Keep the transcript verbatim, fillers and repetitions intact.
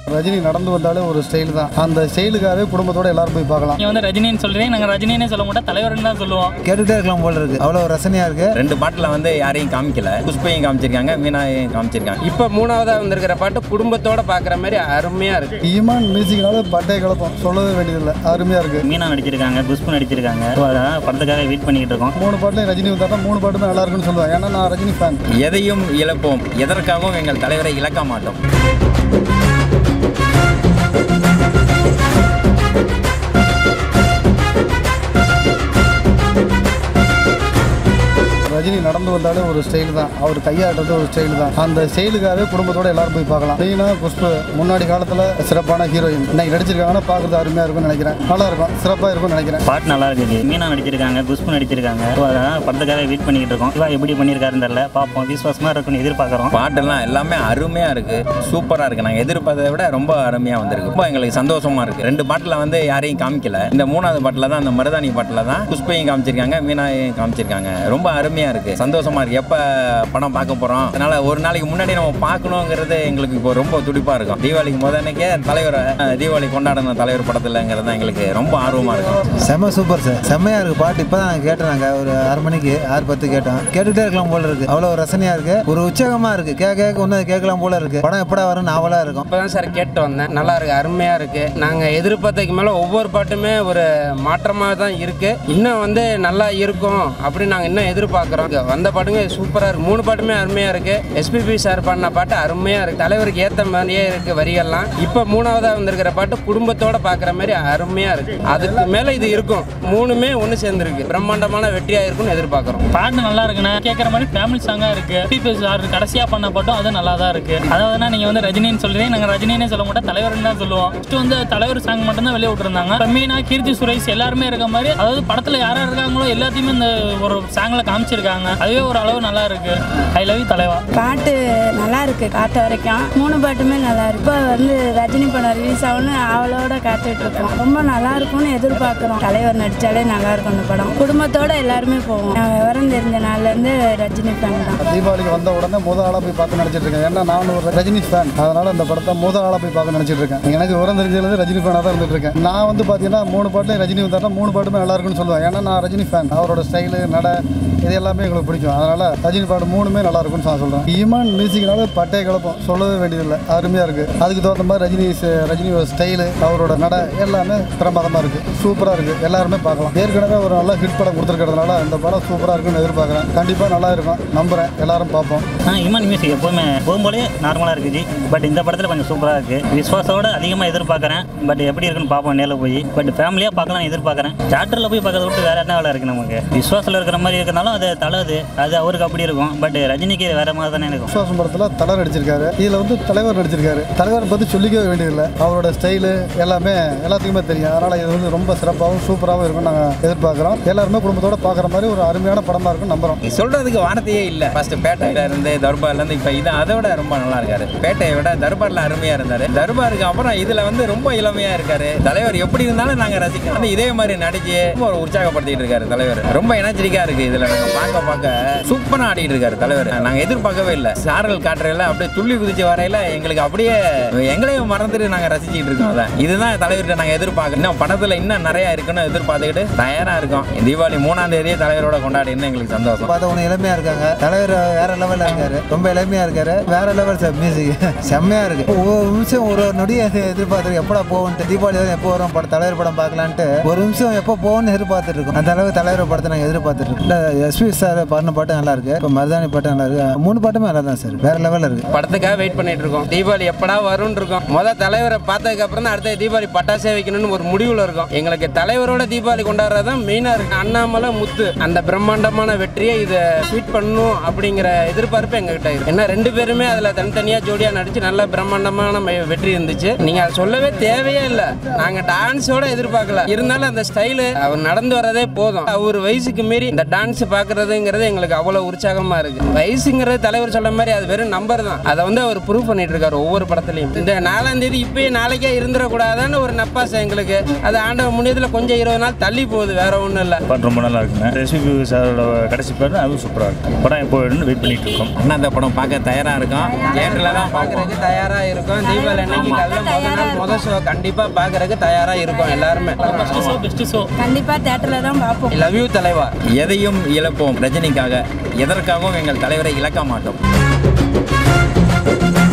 ரஜினி நடந்து வந்தாலே ஒரு ஸ்டைல் தான். அந்த ஸ்டைலுக்காகவே குடும்பத்தோட எல்லாரும் போய் பார்க்கலாம். நீங்க வந்து ரஜினின்னு சொல்றீங்க, நாங்க ரஜினினே சொல்ல மாட்டோம், தலைவர்னு தான் சொல்லுவோம். கேட்டுட்டே இருக்கலாம் போல இருக்கு, அவ்வளவு ரசனையா இருக்கு. ரெண்டு பாட்டுல வந்து யாரையும் காமிக்கல, புஷ்பையும் காமிச்சிருக்காங்க, மீனாவையும் காமிச்சிருக்காங்க. இப்ப மூணாவதா வந்திருக்கிற பாட்டு குடும்பத்தோட பாக்குற மாதிரி அருமையா இருக்கு. ஈமான் மியூசிக்னால பட்டை கலப்பம் சொல்லவே வேண்டியதில்லை, அருமையா இருக்கு. மீனா நடிச்சிருக்காங்க, புஷ்பு நடிச்சிருக்காங்க. அதான் படத்துக்காக வெயிட் பண்ணிட்டு இருக்கோம். மூணு பாட்டுல ரஜினி வந்தா மூணு பாட்டுமே நல்லா இருக்குன்னு சொல்லுவேன். ஏன்னா நான் ரஜினி ஃபேன். எதையும் இழப்போம், எதற்காகவும் எங்கள் தலைவரை இழக்க மாட்டோம். ரஜினி நடந்து வந்தாலே ஒரு ஸ்டைல் தான். அவர் கையாடுறது ஒரு ஸ்டைல் தான். அந்த ஸ்டைலுக்காகவே குடும்பத்தோட எல்லாரும் போய் பார்க்கலாம். மெயினா புஷ்பு முன்னாடி காலத்துல சிறப்பான ஹீரோயின் இன்னைக்கு நடிச்சிருக்காங்கன்னா பாக்குறது அருமையா இருக்கும்னு நினைக்கிறேன். நல்லா இருக்கும், சிறப்பா இருக்கும்னு நினைக்கிறேன். பாட்டு நல்லா இருக்கு. மீனா நடிச்சிருக்காங்க, புஷ்பு நடிச்சிருக்காங்க. அதான் படத்துக்காக வெயிட் பண்ணிட்டு இருக்கோம். சிவா எப்படி பண்ணிருக்காருன்னு தெரியல, பார்ப்போம். விசுவாசமா இருக்குன்னு எதிர்பார்க்கறோம். பாட்டெல்லாம் எல்லாமே அருமையா இருக்கு, சூப்பரா இருக்கு. நாங்க எதிர்பார்த்ததை விட ரொம்ப அருமையா வந்திருக்கு. ரொம்ப எங்களுக்கு சந்தோஷமா இருக்கு. ரெண்டு பாட்டுல வந்து யாரையும் காமிக்கல. இந்த மூணாவது பாட்டுல தான், அந்த மருதாணி பாட்டுல தான் புஷ்பையும் காமிச்சிருக்காங்க, மீனாவையும் காமிச்சிருக்காங்க. ரொம்ப அருமையா இருக்கு, சந்தோஷமா இருக்கு. எப்ப படம் பார்க்க போறோம், அதனால ஒரு நாளைக்கு முன்னாடி நம்ம பார்க்கணுங்கிறது எங்களுக்கு இப்போ ரொம்ப துடிப்பா இருக்கும். தீபாவளிக்கு முதனக்கே தலைவர் தீபாவளி கொண்டாடணும் தலைவர் படத்துலங்கிறது எங்களுக்கு ரொம்ப ஆர்வமா இருக்கும். செம்ம சூப்பர் சார், செம்மையா இருக்கு பாட்டு. இப்பதான் நாங்க கேட்டோம், நாங்க ஒரு ஆறு மணிக்கு ஆறு பத்து கேட்டோம். கேட்டுட்டே இருக்கலாம் போல இருக்கு, அவ்வளவு ரசனையா இருக்கு, ஒரு உற்சாகமா இருக்கு. கேட்க கேட்க ஒன்னு கேட்கலாம் போல இருக்கு. படம் எப்படா வரும் நாவலா இருக்கும். இப்பதான் சார் கேட்டு வந்தேன், நல்லா இருக்கு, அருமையா இருக்கு. நாங்க எதிர்பார்த்ததுக்கு மேல ஒவ்வொரு பாட்டுமே ஒரு மாற்றமாக தான் இருக்கு. இன்னும் வந்து நல்லா இருக்கும் அப்படின்னு நாங்க இன்னும் எதிர்பார்க்கிறோம். வந்த பாட்டுங்க சூப்பரா இருக்கு, மூணு பாட்டுமே அருமையா இருக்கு. எஸ்பிபி சார் பண்ண பாட்டு அருமையா இருக்கு, தலைவருக்கு ஏத்த மாதிரியே இருக்கு வரிகள்லாம். இப்ப மூணாவதா வந்திருக்கிற பாட்டு குடும்பத்தோட பாக்குற மாதிரி அருமையா இருக்கு. அதுக்கு மேல இது இருக்கும், மூணுமே ஒண்ணு சேர்ந்துருக்கு, பிரம்மாண்டமான வெற்றியா இருக்கும்னு எதிர்பார்க்கிறோம். பாட்டு நல்லா இருக்குண்ணா, கேட்கற மாதிரி ஃபேமிலி சாங்கா இருக்கு. எஸ்பிபி சார் கடைசியா பண்ண பாட்டும் அது நல்லா தான் இருக்கு. அதாவதுனா நீங்க வந்து ரஜினின்னு சொல்றீங்க, நாங்க ரஜினினே சொல்ல மாட்டோம், தலைவர்னு தான் சொல்லுவோம். ஃபர்ஸ்ட் வந்து தலைவர் சாங் மட்டும் தான் வெளியே விட்டுருந்தாங்க. இப்போ மீனா, கீர்த்தி சுரேஷ் எல்லாருமே இருக்க மாதிரி, அதாவது படத்துல யாரா இருக்காங்களோ எல்லாத்தையுமே இந்த ஒரு சாங்ல காமிச்சிருக்காங்க. அதுவே ஒரு அளவு நல்லா இருக்கு. ஐ லவ் யூ தலைவா. பாட்டு நல்லா இருக்கு, காட்ட வரைக்கும் மூணு பாட்டுமே நல்லா இருக்கு. இப்போ வந்து ரஜினி படம் ரிலீஸ் ஆகும்னு அவளோட காத்துட்டு இருக்கோம். ரொம்ப நல்லா இருக்கும்னு எதிர்பார்க்கிறோம். தலைவர் நடிச்சாலே நல்லா இருக்கும் அந்த படம். குடும்பத்தோட எல்லாருமே போவோம். நான் விவரம் தெரிஞ்ச நாள்ல இருந்து ரஜினி ஃபேன் தான். தீபாவளிக்கு வந்த உடனே முதல் ஆளா போய் பார்க்க நினைச்சிட்டு இருக்கேன். ஏன்னா நான் ஒரு ரஜினி ஃபேன், அதனால இந்த படத்தை முதல் ஆளா போய் பார்க்க நினைச்சிட்டு இருக்கேன். எனக்கு விவரம் தெரிஞ்சதுல ரஜினி ஃபேனா தான் இருந்துட்டு இருக்கேன். நான் வந்து பாத்தீங்கன்னா மூணு பாட்டுல ரஜினி வந்தாருன்னா மூணு பாட்டுமே நல்லா இருக்குன்னு சொல்லுவேன். ஏன்னா நான் ரஜினி ஃபேன். அவரோட ஸ்டைலு, நட, இது எல்லாமே எங்களுக்கு பிடிக்கும். அதனால ரஜினி பாட்டு மூணுமே நல்லா இருக்கும்னு நான் சொல்றேன். ஈமான் மியூசிக்னால பட்டை கலப்பம் சொல்லவே வேண்டியதில்லை, அருமையா இருக்கு. அதுக்கு தகுந்த மாதிரி ரஜினி ரஜினியோட ஸ்டைலு, அவரோட நட எல்லாமே பிரமாதமா இருக்கு, சூப்பரா இருக்கு. எல்லாருமே பார்க்கலாம். ஏற்கனவே ஒரு நல்ல ஹிட் படம் கொடுத்துருக்கிறதுனால இந்த படம் சூப்பரா இருக்குன்னு எதிர்பார்க்குறேன். கண்டிப்பா நல்லா இருக்கும் நம்புறேன், எல்லாரும் பார்ப்போம். ஈமான் மியூசிக் எப்பவுமே போகும்போதே நார்மலா இருக்குது. பட் இந்த படத்துல கொஞ்சம் சூப்பரா இருக்கு. விசுவாசோட அதிகமா எதிர்பார்க்கறேன். பட் எப்படி இருக்குன்னு பார்ப்போம் நேரில் போய். பட் ஃபேமிலியா பார்க்கலாம் எதிர்பார்க்கறேன். தியேட்டர்ல போய் பார்க்கறத விட்டு வேற என்ன வேலை இருக்கு நமக்கு. விசுவாசத்துல இருக்கிற மாதிரி இருக்கிறனாலும் அது தலது, அது அவருக்கு அப்படி இருக்கும். பட் ரஜினிக்கு வேற மாதிரி தானே இருக்கும். விசுவாசம் படத்துல தலை நடிச்சிருக்காரு, இதுல வந்து தலைவர் நடிச்சிருக்காரு. தலைவர் பத்தி சொல்லிக்கவே வேண்டியதில்லை, அவரோட ஸ்டைலு எல்லாமே எல்லாத்துக்குமே தெரியும். அதனால இது வந்து ரொம்ப சிறப்பாகவும் சூப்பராகவும் இருக்கும் நாங்க எதிர்பார்க்கிறோம். எல்லாருமே குடும்பத்தோட பார்க்குற மாதிரி ஒரு அருமையான படமா இருக்கும் நம்புறோம். சொல்றதுக்கு வார்த்தையே இல்லை. ஃபர்ஸ்ட் பேட்டையில இருந்து தர்பார்ல இருந்து இப்ப இது அதை விட ரொம்ப நல்லா இருக்காரு. பேட்டையை விட தர்பார்ல அருமையா இருந்தாரு. தர்பாருக்கு அப்புறம் இதுல வந்து ரொம்ப இளமையா இருக்காரு. தலைவர் எப்படி இருந்தாலும் நாங்க ரசிக்கிறோம். இதே மாதிரி நடிச்சு ஒரு உற்சாகப்படுத்திட்டு இருக்காரு தலைவர். ரொம்ப எனர்ஜெட்டிக்கா இருக்கு. இதுல நாங்க பார்க்க பார்க்க சூப்பரா ஆடிட்டு இருக்காரு தலைவர். நாங்க எதிர்பார்க்கவே இல்லை. சாரல் காட்டுறையில அப்படியே துள்ளி குதிச்சு வரையில எங்களுக்கு அப்படியே எங்களையும் மறந்துட்டு நாங்க ரசிச்சுட்டு இருக்கோம். அதான் இதுதான் தலைவர்கிட்ட நாங்க எதிர்பார்க்க. இன்னும் படத்துல இன்னும் நிறைய இருக்குன்னு எதிர்பார்த்துக்கிட்டு தயாரா இருக்கோம். தீபாவளி மூணாம் தேதியே தலைவரோட கொண்டாடி எங்களுக்கு சந்தோஷம். பார்த்தா ஒன்று இளமையா இருக்காங்க. தலைவர் வேற லெவல்ல இருக்காரு, ரொம்ப இளமையா இருக்காரு. வேற லெவல் சார், மியூசிக் செம்மையா இருக்கு. ஒவ்வொரு நிமிஷம் ஒரு ஒரு நொடியை எதிர்பார்த்து எப்படா போவோன்ட்டு. தீபாவளி தான் எப்போ வரும் படம், தலைவர் படம் பார்க்கலான்ட்டு ஒரு நிமிஷம் எப்போ போவோம்னு எதிர்பார்த்துட்டு இருக்கோம். அந்த அளவுக்கு தலைவர் படத்தை நாங்கள் எதிர்பார்த்துட்டு இருக்கோம். எஸ்பி சார் பாடின பாட்டு நல்லா இருக்கு, இப்போ மருதாணி பாட்டு நல்லா இருக்கு. மூணு பாட்டுமே நல்லா தான் சார், வேற லெவல்ல இருக்கு. படத்துக்காக வெயிட் பண்ணிட்டு இருக்கோம். தீபாவளி எப்படா வரும்னு இருக்கோம். முதல் தலைவரை பார்த்ததுக்கு அப்புறம் தான் அடுத்த தீபாவளி பட்டாசே வைக்கணும்னு ஒரு முடிவுல இருக்கும். எங்களுக்கு தலைவரோட தீபாவளி கொண்டாடுறதான் மெயினா இருக்கு. அண்ணாமலை முத்து அந்த பிரம்மாண்டமான வெற்றியை இதை ஸ்வீட் பண்ணணும் அப்படிங்கிற எதிர்பார்ப்பு எங்ககிட்ட இருக்கு. ஏன்னா ரெண்டு பேருமே அதுல தனித்தனியா ஜோடியா நடிச்சு நல்ல பிரம்மாண்டமான வெற்றி இருந்துச்சு. நீங்க அதை சொல்லவே தேவையே இல்லை. நாங்க டான்ஸோட எதிர்பார்க்கல, இருந்தாலும் அந்த ஸ்டைலு அவர் நடந்து வரதே போதும். அவர் வயசுக்கு மீறி இந்த டான்ஸ் பார்க்குறதுங்கிறது எங்களுக்கு அவ்வளோ உற்சாகமாக இருக்குது. வயசுங்கிறது தலைவர் சொல்ற மாதிரி அது வெறும் நம்பர் தான். அதை வந்து அவர் ப்ரூவ் பண்ணிட்டு இருக்காரு ஒவ்வொரு படத்துலையும். இந்த நாலாம் தேதி இப்பயே நாளைக்கே இருந்துடக்கூடாதுன்னு ஒரு நப்பாசை எங்களுக்கு. அது ஆண்டவ முன்னியத்தில் கொஞ்சம் இருபது நாள் தள்ளி போகுது, வேற ஒன்றும் இல்லை. படம் ரொம்ப நல்லா இருக்குங்க. எஸ்பிபி சாரோட கடைசி பாட்டு அதுவும் சூப்பராக இருக்கும். படம் எப்போ வேணும்னு வெயிட் பண்ணிட்டு இருக்கோம். அண்ணாத்த படம் பார்க்க தயாராக இருக்கும். தியேட்டரில் தான் பார்க்குறதுக்கு தயாராக இருக்கும். தீபாவளி அன்னைக்கு கல்ல முதல் நாள் முதல் ஷோ கண்டிப்பாக பார்க்குறதுக்கு தயாராக இருக்கும் எல்லாருமே. பெஸ்ட் ஷோ பெஸ்ட் ஷோ கண்டிப்பாக தேட்டரில் தான் பார்ப்போம். லவ் யூ தலைவா. எதையும் இழப்போம் ரஜினிக்காக, எதற்காகவும் எங்கள் தலைவரை இழக்க மாட்டோம்.